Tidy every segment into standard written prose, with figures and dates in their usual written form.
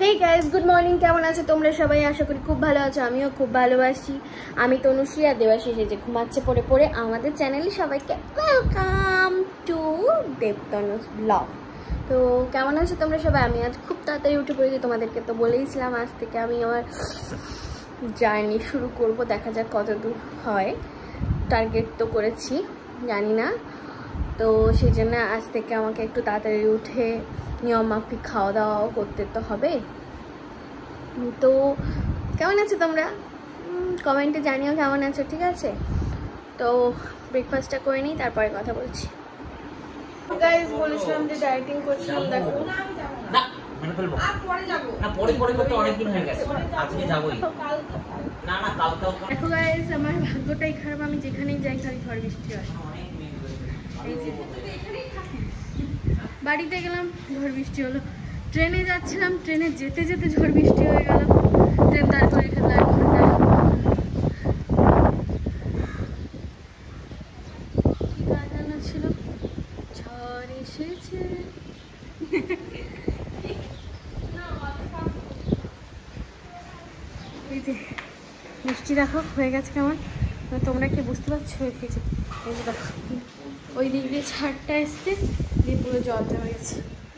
Hey guys, good morning. কেমন আছো তোমরা সবাই? আশা করি খুব ভালো আছো। আমিও খুব ভালোবাসি। আমি তনুশ্রী আর দেবাশিস যে ঘুমাচ্ছে পড়ে পড়ে। আমাদের চ্যানেলে সবাইকে ওয়েলকাম টু দেবতনুস ব্লগ। তো কেমন আছো তোমরা সবাই? আমি আজ খুব তাড়াতাড়ি উঠে পড়েছি। তোমাদেরকে তো বলেইছিলাম আজ থেকে আমি আমার জার্নি শুরু করব। দেখা যাক কত দূর হয়। টার্গেট তো করেছি, জানি না। তো সেই জন্য আজ থেকে আমাকে একটু তাড়াতাড়ি উঠে নিয়ম মাফিক খাওয়া দাওয়াও করতে তো হবে। তো কেমন আছো তোমরা? কমেন্টে জানিও কেমন আছো, ঠিক আছে? তো ব্রেকফাস্টটা করে নিই, তারপরে কথা বলছি। গাইস, বলেছিলাম যে ডায়েটিং করছিলাম, দেখো দেখো গাইস, আমার ভাগ্যটাই খারাপ। আমি যেখানেই যাই খালি ঝড় বৃষ্টি হয়। বাড়িতে গেলাম, ঝড় বৃষ্টি হলো। ট্রেনে যাচ্ছিলাম, ট্রেনে যেতে যেতে ঝড় বৃষ্টি হয়ে গেল। ট্রেন দাঁড় করে রেখে 1 ঘন্টা। কি গান ছিল? ঝড় এসেছে। এই যে বৃষ্টি দেখো হয়ে গেছে কেমন। তোমরা কি বুঝতে পারছো? এই যে দেখো, ওই দিক দিয়ে ছাড়টা এসছে, দিয়ে পুরো জল জমে গেছে।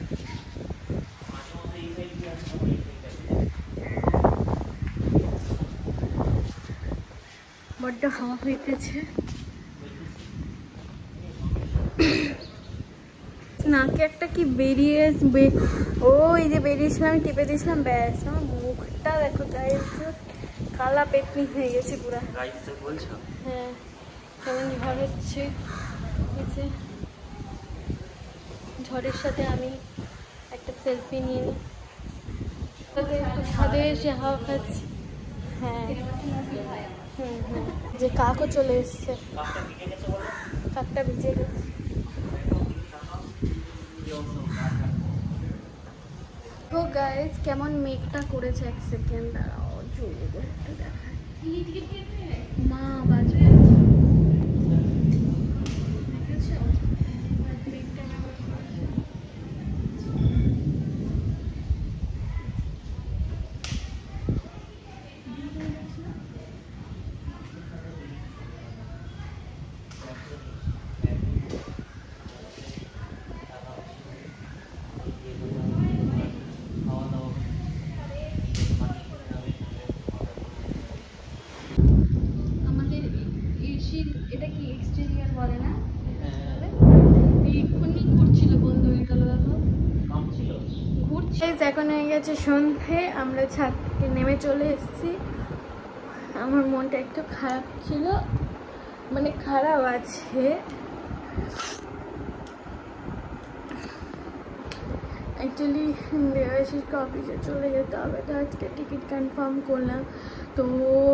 বড্ড হাওয়া হইতেছে। নাকে একটা কি বেরিয়ে এই যে বেরিয়েছিলাম, আমি টিপে দিয়েছিলাম, ব্যাস আমার মুখটা দেখো গাইস, কালা পেটনি হয়ে গেছে পুরা। হ্যাঁ, কেমন ঝড় হচ্ছে। ঝড়ের সাথে আমি একটা সেলফি নিয়ে নিই। ছাদে এসে হাওয়া খাচ্ছি। হ্যাঁ, যে কাকও চলে এসছে। কাকটা ভিজে গেছে। তো গাইস, কেমন মেঘটা করেছে। 1 সেকেন্ড দাঁড়াও, জোরে করে একটু দেখাই। মা বাজবে। এটা কি এক্সটেরিয়র বলে না? এক্ষুনি ঘুরছিল বন্ধু, এটা দেখো ঘুরছে। এখন হয়ে গেছে সন্ধে, আমরা ছাদ থেকে নেমে চলে এসেছি। আমার মনটা একটু খারাপ ছিল, মানে খারাপ আছে। অ্যাকচুয়ালি দেবাশিসকে অফিসে চলে যেতে হবে, তো আজকে টিকিট কনফার্ম করলাম। তো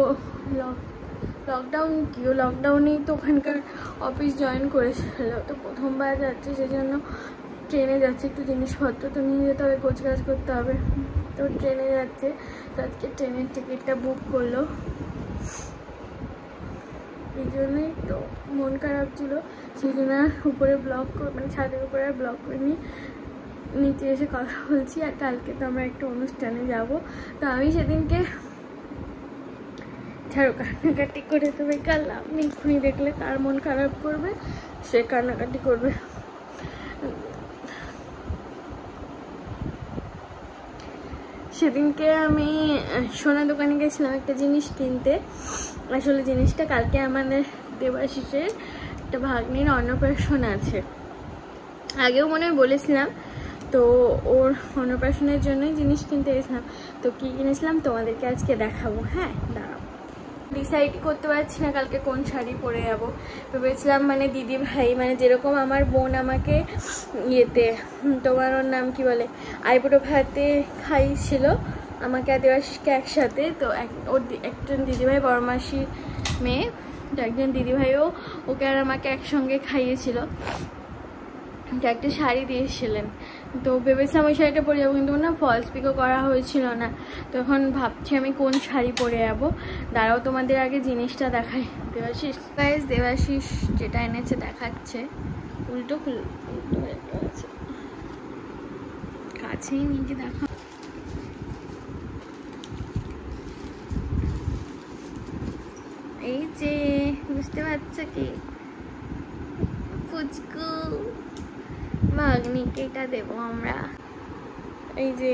লকডাউনেই তো ওখানকার অফিস জয়েন করেছিল, তো প্রথমবার যাচ্ছে, সেজন্য ট্রেনে যাচ্ছে। একটু জিনিসপত্র তো নিয়ে যেতে হবে, গোছগাছ করতে হবে, তো ট্রেনে যাচ্ছে। তো আজকে ট্রেনের টিকিটটা বুক করলো, এই জন্যই তো মন খারাপ ছিল। সেই জন্য উপরে মানে ছাদের উপরে ব্লগ করিনি, নিচে এসে কথা বলছি। আর কালকে তো আমরা একটা অনুষ্ঠানে যাব, তো আমি সেদিনকে ছাড়ো কান্নাকাটি করে তো বেকার লাভ নেই। এক্ষুনি দেখলে তার মন খারাপ করবে, সে কান্নাকাটি করবে। সেদিনকে আমি সোনা দোকানে গেছিলাম একটা জিনিস কিনতে। আসলে জিনিসটা কালকে আমাদের দেবাশিসের একটা ভাগ্নির অন্নপ্রাশন আছে, আগেও মনে হয় বলেছিলাম। তো ওর অন্নপ্রাশনের জন্যই জিনিস কিনতে গেছিলাম। তো কী কিনেছিলাম তোমাদেরকে আজকে দেখাবো। হ্যাঁ, দাঁড়াও, ডিসাইড করতে পারছি না কালকে কোন শাড়ি পরে যাবো। ভেবেছিলাম মানে দিদি ভাই, মানে যেরকম আমার বোন আমাকে ইয়েতে, তোমার ওর নাম কি বলে, আইবুড়ো ভাতে খাইয়েছিল আমাকে আর দেবাশিসকে একসাথে। তো ওর একজন দিদিভাই, বড় মাসির মেয়ে, তো একজন দিদিভাইও ওকে আর আমাকে একসঙ্গে খাইয়েছিল, একটা শাড়ি দিয়েছিলেন। তো ভেবেছিলাম ওই শাড়িটা পরে যাবো, কিন্তু না ফলস পিকও করা হয়েছিল না। তখন ভাবছি আমি কোন শাড়ি পরে যাবো। দাঁড়াও তোমাদের আগে জিনিসটা দেখাই। দেবাশিস যেটা এনেছে দেখাচ্ছে, উল্টো কাছেই নিয়ে দেখা। বুঝতে পারছো কি? পুচকু ভাগ্নিকে এটা দেবো আমরা। এই যে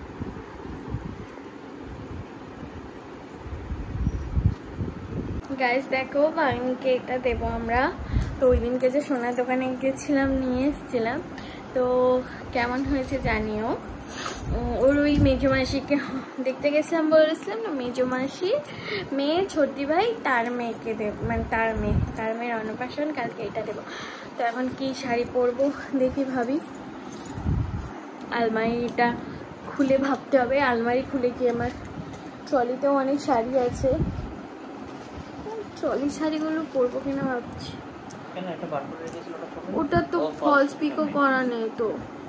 গাইস দেখো, ভাগ্নিকে এটা দেবো আমরা। তো ওই দিনকে যে সোনার দোকানে গেছিলাম, নিয়ে এসেছিলাম, তো কেমন হয়েছে জানিও। ওর ওই মেজো মাসিকে দেখতে গেছিলাম, বলেছিলাম না, মেজো মাসি মেয়ে ছোটি ভাই তার মেয়েকে দেব, মানে তার মেয়ের অন্নপ্রাশন, কালকে এটা দেবো। তো এখন কি শাড়ি পরবো দেখি, ভাবি। আলমারিটা খুলে ভাবতে হবে, আলমারি খুলে কি আমার ট্রলিতেও অনেক শাড়ি আছে, ট্রলি শাড়িগুলো পরবো কিনা ভাবছি। ওটা তো ফলস পিকও করা নেই তো।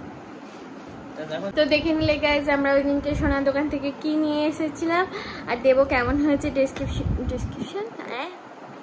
তো দেখে নিলে গাইজ আমরা ওই দিনকে সোনার দোকান থেকে কি নিয়ে এসেছিলাম আর দেবো। কেমন হয়েছে ডেসক্রিপশন, হ্যাঁ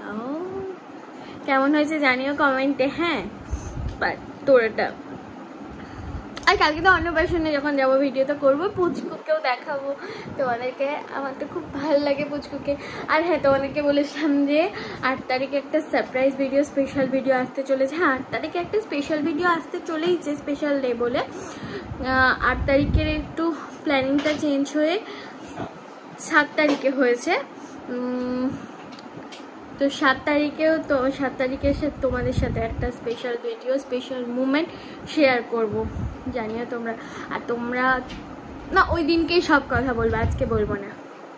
কেমন হয়েছে জানিও কমেন্টে। হ্যাঁ তোর এটা, আর কালকে তো অন্নপ্রাশনে যখন যাবো ভিডিও তো করবো, পুচকুকেও দেখাবো তোমাদেরকে। আমার তো খুব ভালো লাগে পুচকুকে। আর হ্যাঁ, তোমাদেরকে বলেছিলাম যে 8 তারিখে একটা সারপ্রাইজ ভিডিও, স্পেশাল ভিডিও আসতে চলেছে। হ্যাঁ, 8 তারিখে একটা স্পেশাল ভিডিও আসতে চলেইছে, স্পেশাল ডে বলে। 8 তারিখের একটু প্ল্যানিংটা চেঞ্জ হয়ে 7 তারিখে হয়েছে। তো 7 তারিখেও, তো 7 তারিখে তোমাদের সাথে একটা special video, special moment share করব, জানিও তোমরা। আর তোমরা না ওই দিনকেই সব কথা বলবো, আজকে বলবো না।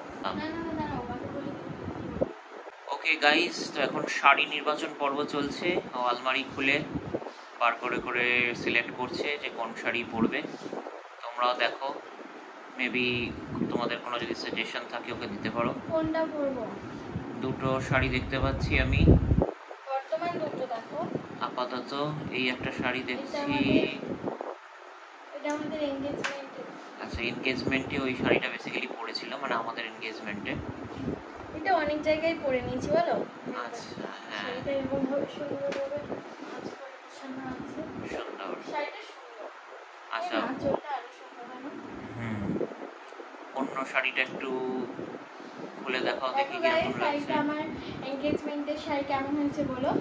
ওকে গাইস, তো এখন শাড়ি নির্বাচন পর্ব চলছে। আলমারি খুলে বার করে করে সিলেক্ট করছে যে কোন শাড়ি পরবে। তোমরাও দেখো, মেবি তোমাদের কোনো যদি সাজেশন থাকে ওকে দিতে পারো। কোনটা পরবো? দুটো শাড়ি দেখতে পাচ্ছি আমি বর্তমান, দুটো দেখো আপাতত। এই একটা শাড়ি দেখছি, এটা আমাদের এনগেজমেন্টে। আচ্ছা, এনগেজমেন্টে ওই শাড়িটা বেসিক্যালি পরেছিল, মানে আমাদের এনগেজমেন্টে। এটা অনেক জায়গায় পরে নিয়েছি বলো। আচ্ছা, হ্যাঁ, শাড়িটা এরকম ভাবে সুন্দর ভাবে সাজানো আছে, সুন্দর শাড়িটা সুন্দর। আচ্ছা, আঁচলটা আরো সুন্দর না? অন্য শাড়িটা একটু খুলে দেখাও দেখি দেখো কেমন গাইস, লাগছে। শাড়িটা আমার এনগেজমেন্টের শাড়ি কেমন হয়েছে বলো।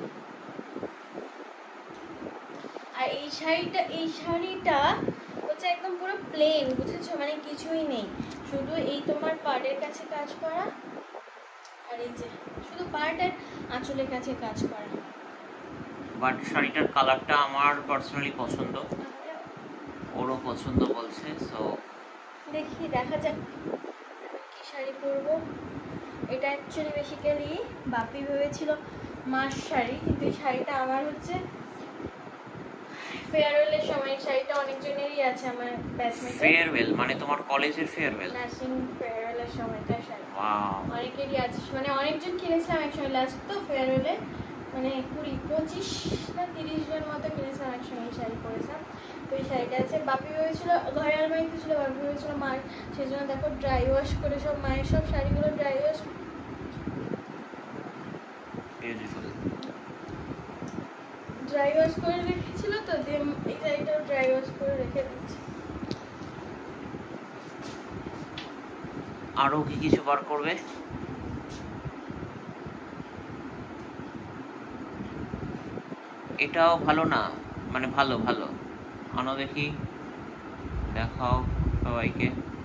আর এই শাড়িটা হচ্ছে একদম পুরো প্লেন, বুঝেছো, মানে কিছুই নেই, শুধু এই তোমার পাড়ের কাছে কাজ করা, আর এই যে শুধু পাড় আর আঁচলের কাছে কাজ করা। বাট শাড়িটার কালারটা আমার পার্সোনালি পছন্দ, ওরও পছন্দ বলছে। সো দেখি, দেখা যাক কি শাড়ি পরবো। এটা অ্যাকচুয়ালি বেসিক্যালি বাপি ভেবেছিল মাস শাড়ি, কিন্তু এই শাড়িটা আমার হচ্ছে ফেয়ারওয়েলের সময়। শাড়িটা অনেকজনেরই আছে আমার ব্যাচমেটে। ফেয়ারওয়েল মানে তোমার কলেজের ফেয়ারওয়েল? নার্সিং ফেয়ারওয়েলের সময়টা শাড়ি ওয়াও, অনেকেরই আছে, মানে অনেকজন কিনেছিলাম একসঙ্গে। লাস্ট তো ফেয়ারওয়েলে মানে 20-25 না 30 জন মতো কিনেছিলাম একসঙ্গে শাড়ি পরেছিলাম। তো এই শাড়িটা আছে, বাপি ভেবেছিল ঘরে আলমারিতে ছিল, বাপি ভেবেছিল মার, সেই জন্য দেখো ড্রাই ওয়াশ করে সব মায়ের সব শাড়িগুলো dry wash, beautiful, dry wash করে রেখেছিল। তো দিয়ে এই শাড়িটাও ড্রাই ওয়াশ করে রেখে দিচ্ছি। আরো কি কিছু বার করবে? এটাও ভালো না, মানে ভালো ভালো আনো দেখি, দেখাও সবাইকে।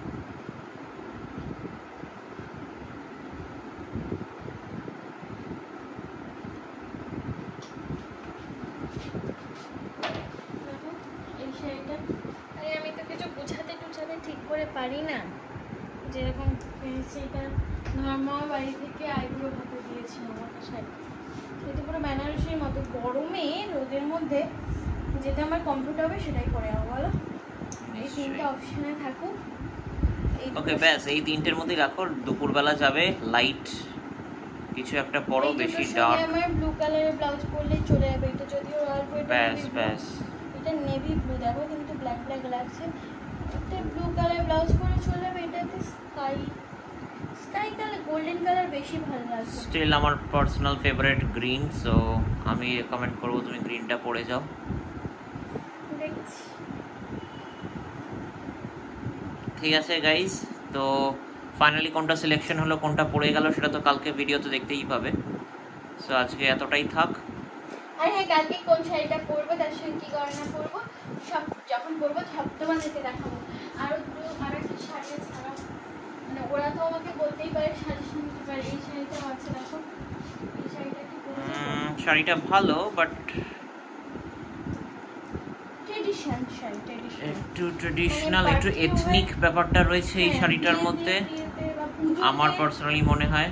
এই শাড়িটা, আরে আমি তো কিছু বুঝাতে টুঝাতে ঠিক করে পারি না। যেরকম সেইটা ধর্মা বাড়ি থেকে আইব্রো হাতে দিয়েছিল আমাকে শাড়ি, সেটা পুরো বেনারসির মতো। গরমে রোদের মধ্যে যেটা আমার কমফোর্ট হবে সেটাই পরে যাবো বলো। এই তিনটা অপশনে থাকুক। ওকে ব্যাস, এই তিনটের মধ্যেই রাখো। দুপুরবেলা যাবে, লাইট কিছু একটা পরো, বেশি ডার্ক। আমার ব্লু কালারের ব্লাউজ পরলেই চলে যাবে। এটা যদিও অল্প, ব্যাস ব্যাস, এটা নেভি ব্লু, দেখো কিন্তু ব্ল্যাক ব্ল্যাক লাগছে। এটা ব্লু কালার ব্লাউজ পরে চলে যাবে। এটাতে স্কাই কালার, গোল্ডেন কালার বেশি ভালো লাগছে। স্টিল আমার পার্সোনাল ফেভারিট গ্রিন, সো আমি রেকমেন্ড করবো তুমি গ্রিনটা পরে যাও। দেখছি, ঠিক আছে গাইস, তো ফাইনালি কোনটা সিলেকশন হলো, কোনটা পড়ে গেল, সেটা তো কালকে ভিডিওতে দেখতেই পাবে। সো আজকে এতটাই থাক। আর হ্যাঁ, কালকে কোন শাড়িটা পরবো, তার সঙ্গে কি গয়না পরবো, সব যখন পরবো সব তোমাদেরকে দেখাবো। আর একটা শাড়ি আছে, মানে ওরা তো আমাকে বলতেই পারে, সাজেশন দিতে পারে। এই শাড়িটাও আছে, দেখো এই শাড়িটা কি পরবো। শাড়িটা ভালো, বাট একটু ট্রেডিশনাল, একটু এথনিক ব্যাপারটা রয়েছে এই শাড়িটার মধ্যে, আমার পার্সোনালি মনে হয়।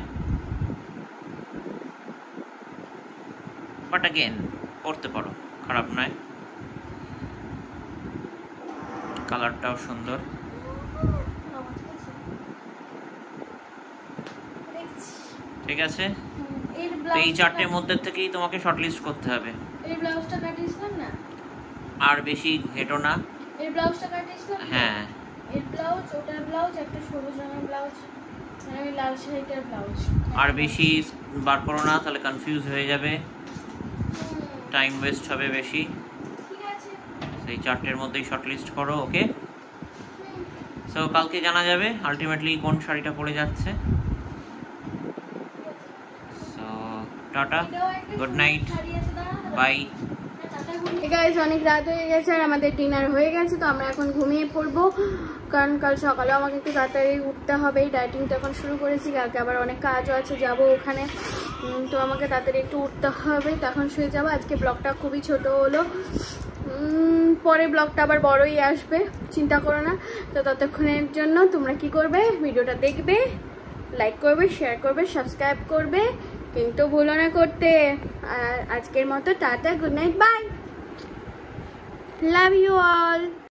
বাট अगेन পরতে পারো, খারাপ নয়, কালারটাও সুন্দর। ঠিক আছে, তো এই চারটের মধ্যে থেকেই তোমাকে শর্টলিস্ট করতে হবে। এই ব্লাউজটা কাটিয়েছিলাম না, আর বেশি ঘেটো না। এই ব্লাউজটা কাটিয়েছিলাম, হ্যাঁ এই ব্লাউজ, ওটার ব্লাউজ, একটা সবুজ রঙের ব্লাউজ, মানে ওই লাল শাড়িটার ব্লাউজ। আর বেশি বার করো না, তাহলে কনফিউজ হয়ে যাবে, টাইম ওয়েস্ট হবে বেশি। ঠিক আছে, সেই চারটের মধ্যেই শর্টলিস্ট করো। ওকে, সো কালকে জানা যাবে আলটিমেটলি কোন শাড়িটা পরে যাচ্ছে। So tata, good night, bye. Guys, অনেক রাত হয়ে গেছে আর আমাদের ডিনার হয়ে গেছে, তো আমরা এখন ঘুমিয়ে পড়বো, কারণ কাল সকালে আমাকে একটু তাড়াতাড়ি উঠতে হবে। ডায়েটিংটা এখন শুরু করেছি, কালকে আবার অনেক কাজও আছে, যাব ওখানে, তো আমাকে তাড়াতাড়ি একটু উঠতে হবে, তখন শুয়ে যাবো। আজকে ব্লগটা খুবই ছোট হলো, পরে ব্লগটা আবার বড়ই আসবে, চিন্তা করো না। তো ততক্ষণের জন্য তোমরা কি করবে, ভিডিওটা দেখবে, লাইক করবে, শেয়ার করবে, সাবস্ক্রাইব করবে, কিন্তু ভুলো না করতে। আর আজকের মতো tata, good night, bye, love you all.